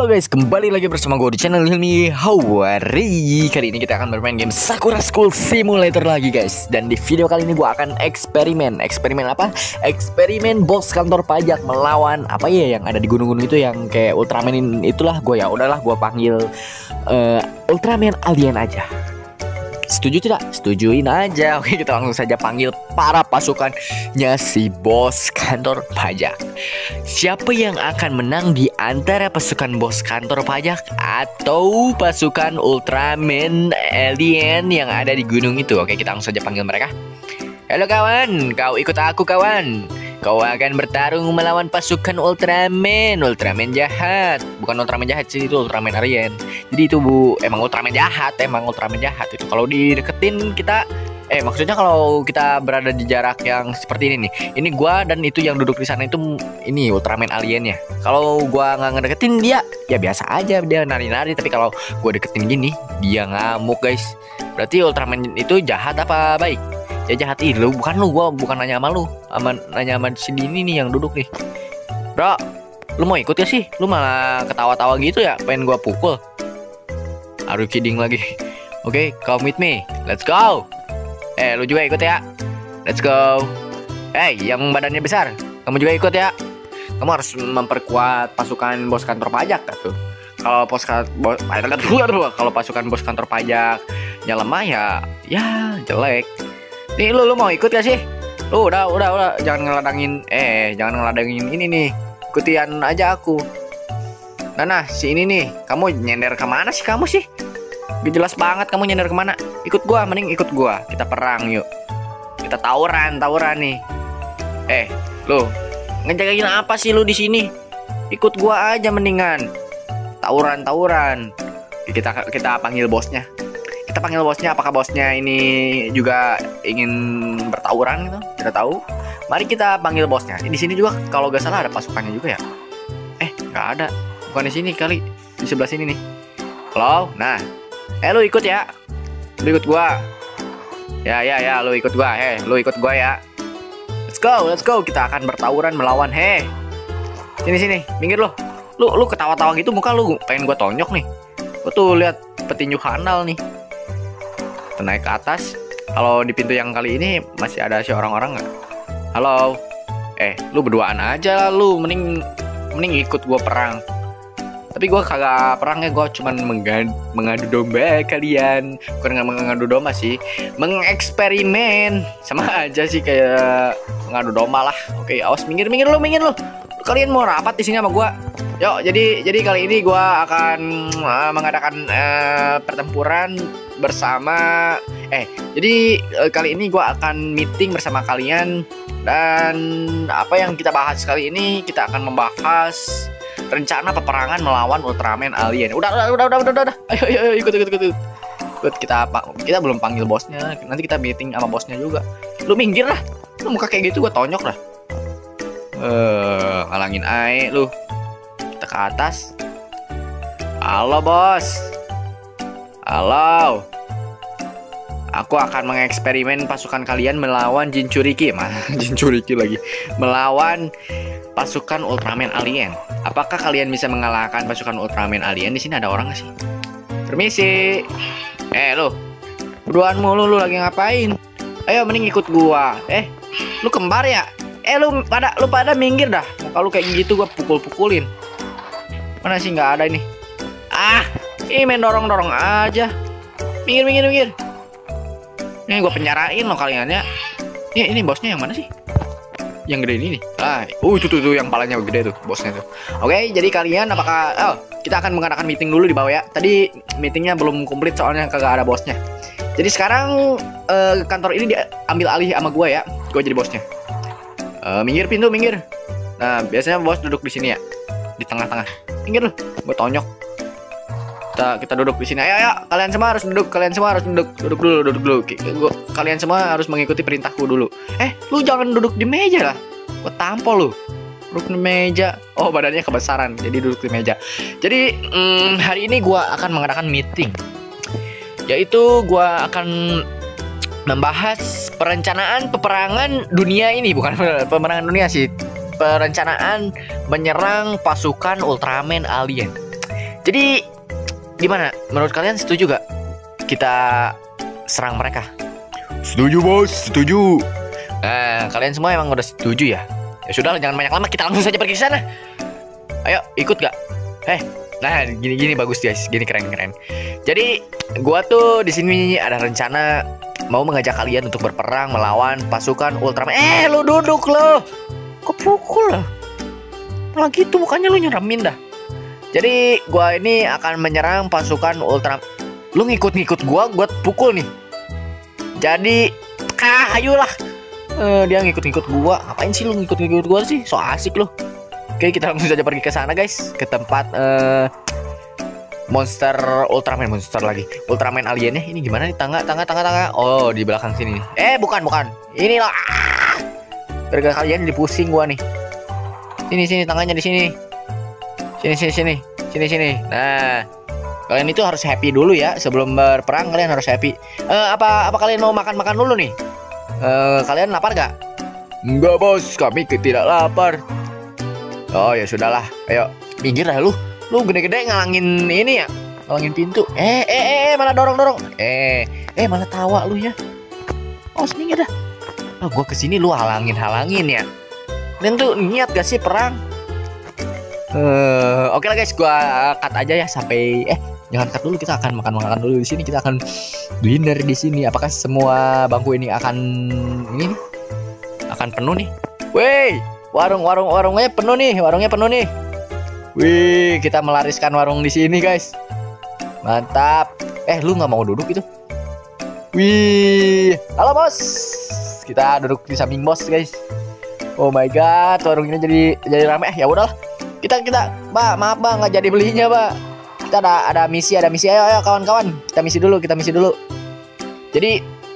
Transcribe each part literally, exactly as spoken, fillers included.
Halo guys, kembali lagi bersama gue di channel Hilmi Hawari. Kali ini kita akan bermain game Sakura School Simulator lagi guys. Dan di video kali ini gue akan eksperimen. Eksperimen apa? Eksperimen bos kantor pajak melawan apa ya yang ada di gunung-gunung itu, yang kayak Ultraman itulah. Gue ya udahlah gue panggil uh, Ultraman Alien aja. Setuju tidak? Setujuin aja. Oke, kita langsung saja panggil para pasukannya si bos kantor pajak. Siapa yang akan menang di antara pasukan bos kantor pajak atau pasukan Ultraman Alien yang ada di gunung itu? Oke, kita langsung saja panggil mereka. Halo kawan, kau ikut aku kawan. Kau akan bertarung melawan pasukan Ultraman. Ultraman jahat. Bukan Ultraman jahat sih, itu Ultraman Alien. Jadi itu bu, emang Ultraman jahat. Emang Ultraman jahat itu. Kalau dideketin kita, Eh maksudnya kalau kita berada di jarak yang seperti ini nih, ini gua dan itu yang duduk di sana itu ini Ultraman Aliennya. Kalau gua nggak ngedeketin dia, ya biasa aja, dia nari-nari. Tapi kalau gua deketin gini, dia ngamuk guys. Berarti Ultraman itu jahat apa baik? Ya jahat. Ih, lu bukan lu, gua bukan nanya sama lu, sama nanya sama si Dini nih yang duduk nih. Bro, lu mau ikut ya sih? Lu malah ketawa-tawa gitu ya, pengen gua pukul. Are you kidding lagi? Oke, okay, come with me. Let's go. Eh, lu juga ikut ya. Let's go. Eh, hey, yang badannya besar, kamu juga ikut ya. Kamu harus memperkuat pasukan bos kantor pajak tuh. Kalau pos bos, kalau pasukan bos kantor pajaknya lemah ya, ya jelek. Nih lu lu mau ikut gak sih? Lu udah udah udah jangan ngeladangin eh jangan ngeladangin ini nih. Ikutian aja aku. Nah, nah si ini nih, kamu nyender kemana sih kamu sih? Gak jelas banget kamu nyender kemana. Ikut gua, mending ikut gua. Kita perang yuk. Kita tawuran, tawuran nih. Eh, lu ngejagain apa sih lu di sini? Ikut gua aja mendingan. Tawuran, tawuran. Kita kita panggil bosnya. Kita panggil bosnya. Apakah bosnya ini juga ingin bertawuran gitu? Tidak tahu. Mari kita panggil bosnya. Di sini juga kalau gak salah ada pasukannya juga ya. Eh, nggak ada. Bukan di sini kali. Di sebelah sini nih. Halo. Nah. Eh lu ikut ya. Lu ikut gua. Ya ya ya lu ikut gua. Heh, lu ikut gua ya. Let's go, let's go. Kita akan bertawuran melawan. Heh. Sini sini, minggir lu. Lu lu ketawa-tawa gitu muka lu, pengen gua tonyok nih. Gua tuh lihat petinju handal nih. Kita naik ke atas. Kalau di pintu yang kali ini masih ada si orang-orang nggak? Halo. Eh, lu berduaan aja lah lu, mending mending ikut gua perang. Tapi gue kagak perang ya, gue cuman mengadu, mengadu domba kalian. Bukan mengadu domba sih, mengeksperimen. Sama aja sih kayak mengadu domba lah. Oke, awas minggir minggir lu, minggir lu. Kalian mau rapat di sini sama gue? Yuk, jadi jadi kali ini gue akan uh, mengadakan uh, pertempuran bersama. Eh, jadi uh, kali ini gue akan meeting bersama kalian. Dan apa yang kita bahas kali ini, kita akan membahas rencana peperangan melawan Ultraman Alien. Udah, udah, udah, udah, udah, udah. Ayo, ayo, ayo, ikut, ikut, ikut, ikut. Ikut kita apa? Kita belum panggil bosnya. Nanti kita meeting sama bosnya juga. Lu minggir lah. Lu muka kayak gitu gua tonyok lah. Eh, uh, ngalangin ae lu. Kita ke atas. Halo, bos. Halo. Aku akan mengeksperimen pasukan kalian melawan Jinchuriki. Mah, Jinchuriki lagi. Melawan pasukan Ultraman Alien. Apakah kalian bisa mengalahkan pasukan Ultraman Alien? Di sini ada orang gak sih? Permisi. Eh, lu. Berduaan mulu, lu lagi ngapain? Ayo mending ikut gua. Eh, lu kembar ya? Eh, lu pada lu pada minggir dah. Kalau kayak gitu gua pukul-pukulin. Mana sih nggak ada ini? Ah, ini main dorong-dorong aja. Minggir, minggir, minggir. Ini gue penjarain lo kalian ya. Ini, ini bosnya yang mana sih? Yang gede ini nih. Ah, uh itu tuh, tuh yang palanya gede tuh bosnya tuh. Oke, jadi kalian apakah oh, kita akan mengadakan meeting dulu di bawah ya. Tadi meetingnya belum komplit soalnya kagak ada bosnya. Jadi sekarang uh, kantor ini diambil alih sama gue ya. Gue jadi bosnya. Uh, minggir pintu, minggir. Nah, biasanya bos duduk di sini ya. Di tengah-tengah. Minggir lu. Gue tonyok. Kita, kita duduk di sini. Ayo, ayo, kalian semua harus duduk. Kalian semua harus duduk. Duduk dulu, duduk dulu. Gua, kalian semua harus mengikuti perintahku dulu. Eh, lu jangan duduk di meja lah. Gua tampol lu. Duduk di meja. Oh, badannya kebesaran. Jadi duduk di meja. Jadi hmm, hari ini gua akan mengadakan meeting. Yaitu gua akan membahas perencanaan peperangan dunia ini. Bukan peperangan dunia sih. Perencanaan menyerang pasukan Ultraman Alien. Jadi gimana? Menurut kalian setuju gak kita serang mereka? Setuju bos, setuju. Nah, kalian semua emang udah setuju ya? Ya sudah, jangan banyak lama, kita langsung saja pergi ke sana. Ayo, ikut gak? Eh, nah gini-gini bagus guys, gini keren-keren. Jadi, gua tuh di sini ada rencana mau mengajak kalian untuk berperang melawan pasukan Ultraman. Eh, lu duduk lo. Kok pukul lah? Malah gitu mukanya lu nyeremin dah. Jadi, gua ini akan menyerang pasukan Ultraman. Lu ngikut-ngikut gua, gua pukul nih. Jadi, ah, ayolah. Uh, dia ngikut-ngikut gua. Ngapain sih lu ngikut-ngikut gua sih? So asik lu. Oke, kita langsung saja pergi ke sana guys, ke tempat uh, monster Ultraman, monster lagi. Ultraman aliennya ini gimana nih? Tangga, tangga, tangga, tangga. Oh, di belakang sini. Eh, bukan, bukan. Inilah. Gara-gara kalian jadi pusing gua nih. Sini, sini, tangannya di sini. Sini, sini, sini. Sini, sini. Nah, kalian itu harus happy dulu ya. Sebelum berperang kalian harus happy. Uh, apa apa kalian mau makan-makan dulu nih? Uh, kalian lapar gak? Enggak bos, kami tidak lapar. Oh ya sudahlah, ayo minggir lah lu. Lu gede-gede ngalangin ini ya, ngalangin pintu. Eh eh eh malah dorong-dorong. Eh eh malah tawa lu ya. Oh minggir dah. Oh, gua kesini lu halangin-halangin ya. Dan tuh niat gak sih perang? Uh, Oke okay lah guys, gua cut aja ya sampai eh jangan cut dulu, kita akan makan-makan dulu di sini. Kita akan dinner di sini. Apakah semua bangku ini akan ini nih? Akan penuh nih? Wey, warung-warung warungnya penuh nih, warungnya penuh nih. Wih, kita melariskan warung di sini guys. Mantap. Eh, lu nggak mau duduk itu? Wih, halo bos. Kita duduk di samping bos guys. Oh my god, warung ini jadi jadi ramai. Eh, ya udahlah. Kita kita, Mbak, maaf Bang, nggak jadi belinya, Mbak. Kita ada ada misi, ada misi. Ayo, ayo kawan-kawan. Kita misi dulu, kita misi dulu. Jadi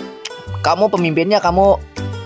kamu pemimpinnya, kamu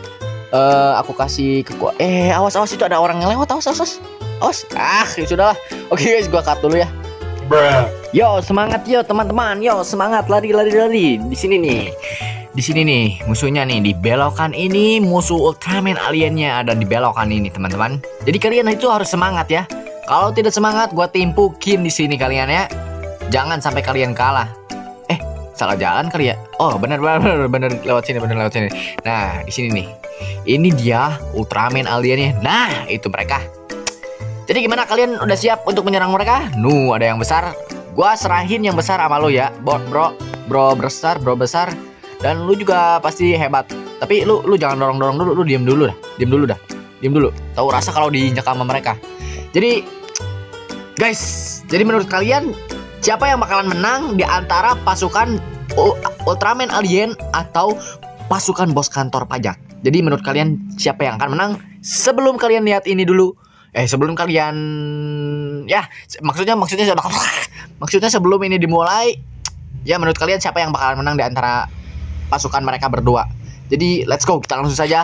uh, aku kasih kekuatan. Eh, awas awas itu ada orang yang lewat. Awas awas. Awas. Ah, ya sudahlah. Oke guys, gua cut dulu ya. Bruh. Yo, semangat yo teman-teman. Yo, semangat lari lari lari. Di sini nih. Di sini nih musuhnya nih, di belokan ini musuh Ultraman aliennya ada di belokan ini, teman-teman. Jadi kalian itu harus semangat ya. Kalau tidak semangat, gua timpukin di sini kalian ya. Jangan sampai kalian kalah. Eh, salah jalan kali ya? Oh, benar benar benar lewat sini, benar lewat sini. Nah, di sini nih. Ini dia Ultraman aliennya. Nah, itu mereka. Jadi gimana, kalian udah siap untuk menyerang mereka? Nuh, ada yang besar. Gua serahin yang besar sama lo ya, bro, bro, bro besar, bro besar. Dan lu juga pasti hebat. Tapi lu lu jangan dorong-dorong dulu, lu diem dulu dah. Diem dulu dah. Diem dulu. Tahu rasa kalau diinjak sama mereka. Jadi guys, jadi menurut kalian siapa yang bakalan menang di antara pasukan Ultraman alien atau pasukan bos kantor pajak? Jadi menurut kalian siapa yang akan menang? Sebelum kalian lihat ini dulu, eh sebelum kalian ya maksudnya maksudnya maksudnya sebelum ini dimulai, ya menurut kalian siapa yang bakalan menang di antara pasukan mereka berdua? Jadi let's go, kita langsung saja.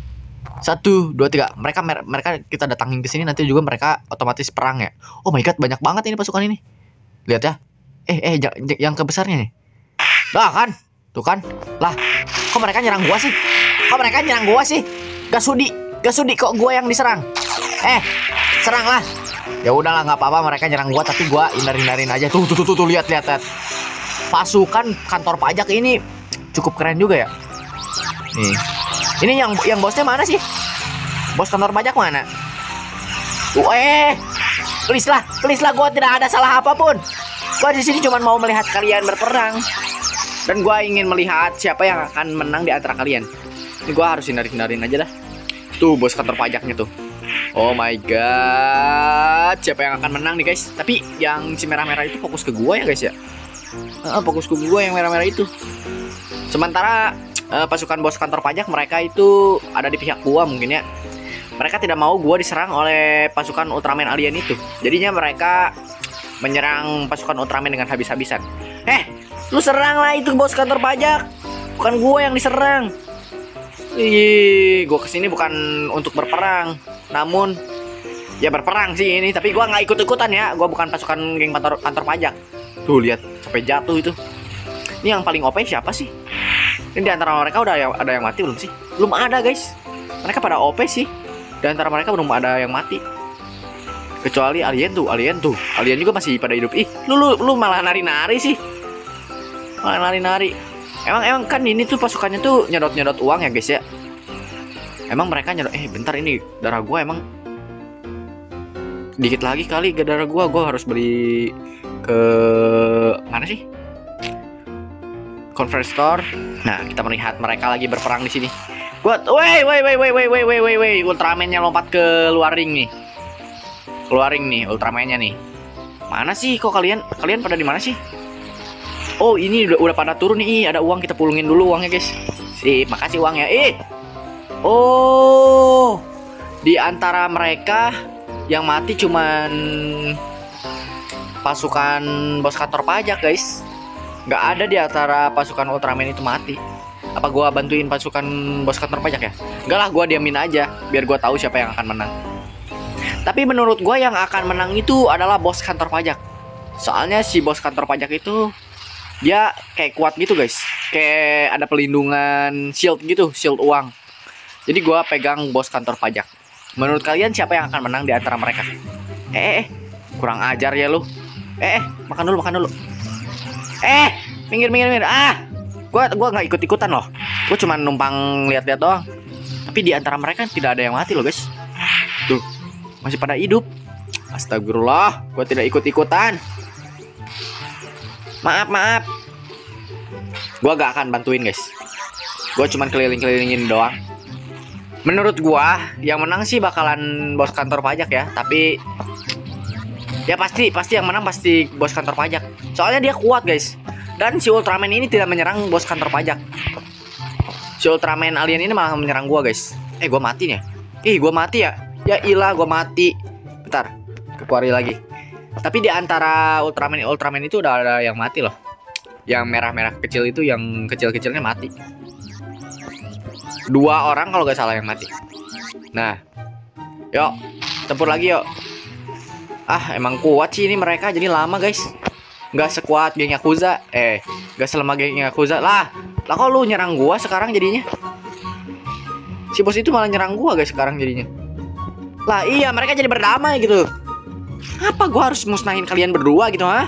Satu, dua, tiga. Mereka mereka kita datangin ke sini, nanti juga mereka otomatis perang ya. Oh my god, banyak banget ini pasukan ini. Lihat ya. Eh eh yang kebesarnya nih. Lah kan? Tuh kan? Lah, kok mereka nyerang gua sih? Kok mereka nyerang gua sih? Gak sudi, gak sudi kok gua yang diserang. Eh, seranglah. Ya udahlah, nggak apa-apa mereka nyerang gua, tapi gua hindar-hindarin aja. Tuh tuh tuh tuh, lihat lihat lihat. Pasukan kantor pajak ini cukup keren juga ya. Nih. Ini yang yang bosnya mana sih? Bos kantor pajak mana? Uh, eh, please lah, please lah, gua tidak ada salah apapun. Gua di sini cuma mau melihat kalian berperang, dan gua ingin melihat siapa yang akan menang di antara kalian. Ini gua harus hindari-hindarin aja dah. Tuh bos kantor pajaknya tuh. Oh my god, siapa yang akan menang nih guys? Tapi yang si merah-merah itu fokus ke gua ya guys ya. Uh, fokus ke gua yang merah-merah itu. Sementara uh, pasukan bos kantor pajak mereka itu ada di pihak gua mungkin ya. Mereka tidak mau gua diserang oleh pasukan Ultraman alien itu. Jadinya mereka menyerang pasukan Ultraman dengan habis-habisan. Eh, lu serang lah itu bos kantor pajak. Bukan gua yang diserang. Ih, gua kesini bukan untuk berperang, namun ya berperang sih ini. Tapi gua nggak ikut-ikutan ya. Gua bukan pasukan geng kantor kantor pajak. Tuh lihat sampai jatuh itu. Ini yang paling O P siapa sih? Ini di antara mereka udah yang, ada yang mati belum sih? Belum ada guys. Mereka pada O P sih. Di antara mereka belum ada yang mati. Kecuali alien tuh, alien tuh, alien juga masih pada hidup. Ih, lu lu, lu malah nari-nari sih. Malah nari-nari. Emang emang kan ini tuh pasukannya tuh nyedot-nyedot uang ya guys ya. Emang mereka nyedot. Eh bentar, ini darah gua emang dikit lagi kali ke darah gua. Gua harus beli ke mana sih? Conference store. Nah, kita melihat mereka lagi berperang di sini. Gua, woi woi woi woi woi woi woi woi woi, Ultraman-nya lompat ke luar ring nih. Keluar ring nih, Ultraman-nya nih. Mana sih kok kalian? Kalian pada di mana sih? Oh, ini udah udah pada turun nih. Ada uang, kita pulungin dulu uangnya, guys. Sip, makasih uangnya. Eh. Oh. Di antara mereka yang mati cuman pasukan bos kantor pajak, guys. Nggak ada di antara pasukan Ultraman itu mati. Apa gua bantuin pasukan bos kantor pajak ya? Enggak lah, gua diamin aja biar gua tahu siapa yang akan menang. Tapi menurut gua yang akan menang itu adalah bos kantor pajak. Soalnya si bos kantor pajak itu dia kayak kuat gitu, guys. Kayak ada pelindungan shield gitu, shield uang. Jadi gua pegang bos kantor pajak. Menurut kalian siapa yang akan menang di antara mereka? Eh, eh, eh. Kurang ajar ya lu. Eh, eh, makan dulu, makan dulu. Eh, minggir, minggir, minggir. Ah, gua gua nggak ikut-ikutan loh. Gua cuma numpang lihat-lihat doang. Tapi di antara mereka tidak ada yang mati loh, guys. Tuh, masih pada hidup. Astagfirullah, gua tidak ikut-ikutan. Maaf, maaf. Gua gak akan bantuin, guys. Gua cuman keliling-kelilingin doang. Menurut gua yang menang sih bakalan bos kantor pajak ya. Tapi ya pasti pasti yang menang pasti bos kantor pajak. Soalnya dia kuat, guys. Dan si Ultraman ini tidak menyerang bos kantor pajak. Si Ultraman alien ini malah menyerang gua, guys. Eh, gua mati nih. Ih, gua mati ya. Ya ilah, gua mati. Bentar, ke quarry lagi. Tapi di antara Ultraman Ultraman itu udah ada yang mati loh. Yang merah-merah kecil itu, yang kecil-kecilnya mati. Dua orang kalau gak salah yang mati. Nah, yuk tempur lagi yuk. Ah, emang kuat sih ini mereka, jadi lama, guys. Gak sekuat geng Yakuza. Eh, gak selama geng Yakuza. Lah, lah kok lu nyerang gua sekarang jadinya? Si bos itu malah nyerang gua, guys, sekarang jadinya. Lah iya, mereka jadi berdamai gitu. Apa gua harus musnahin kalian berdua gitu, ha?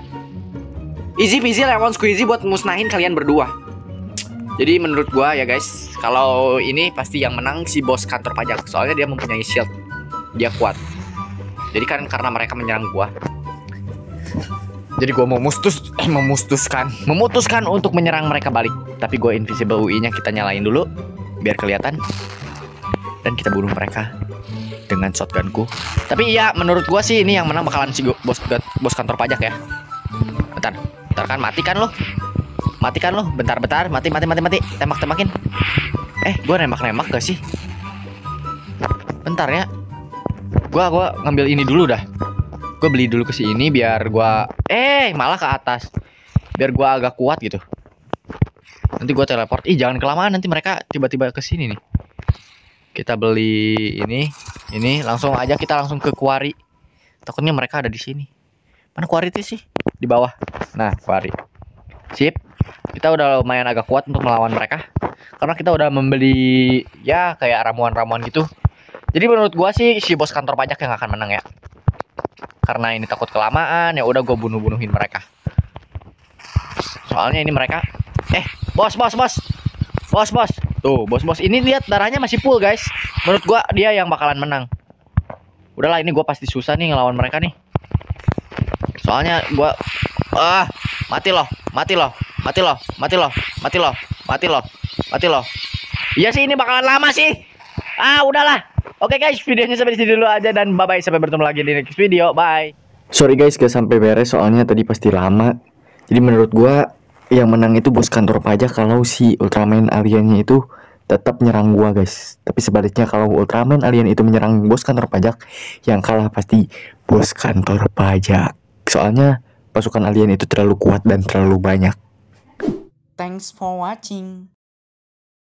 Easy peasy lemon squeezy buat musnahin kalian berdua. Jadi menurut gua ya, guys, kalau ini pasti yang menang si bos kantor pajak. Soalnya dia mempunyai shield. Dia kuat. Jadi kan karena mereka menyerang gua. Jadi gua mau mustus eh memustuskan, memutuskan untuk menyerang mereka balik. Tapi gua invisible U I-nya kita nyalain dulu biar kelihatan. Dan kita bunuh mereka dengan shotgunku. Tapi iya, menurut gua sih ini yang menang bakalan si bos bos kantor pajak ya. Bentar, bentar kan mati kan lo? Mati kan lo? Bentar, bentar, mati, mati, mati, mati. Tembak, tembakin. Eh, gua nembak-nembak gak sih? Bentar ya. Gua gua ngambil ini dulu dah. Gua beli dulu ke sini biar gua eh malah ke atas. Biar gua agak kuat gitu. Nanti gua teleport. Ih, jangan kelamaan, nanti mereka tiba-tiba ke sini nih. Kita beli ini, ini langsung aja kita langsung ke quarry. Takutnya mereka ada di sini. Mana quarry itu sih? Di bawah. Nah, quarry. Sip. Kita udah lumayan agak kuat untuk melawan mereka. Karena kita udah membeli ya kayak ramuan-ramuan gitu. Jadi menurut gua sih si bos kantor pajak yang akan menang ya. Karena ini takut kelamaan, ya udah gua bunuh-bunuhin mereka. Soalnya ini mereka eh, bos, bos, bos. Bos, bos. Tuh, bos-bos ini lihat darahnya masih full, guys. Menurut gua dia yang bakalan menang. Udahlah, ini gua pasti susah nih ngelawan mereka nih. Soalnya gua ah, mati loh, mati loh, mati loh, mati loh, mati loh, mati loh, mati loh. Iya sih ini bakalan lama sih. Ah, udahlah. Oke guys, videonya sampai di sini dulu aja dan bye bye, sampai bertemu lagi di next video. Bye. Sorry guys, gak sampai beres soalnya tadi pasti lama. Jadi menurut gua yang menang itu bos kantor pajak kalau si Ultraman aliennya itu tetap nyerang gua, guys. Tapi sebaliknya kalau Ultraman alien itu menyerang bos kantor pajak, yang kalah pasti bos kantor pajak. Soalnya pasukan alien itu terlalu kuat dan terlalu banyak. Thanks for watching.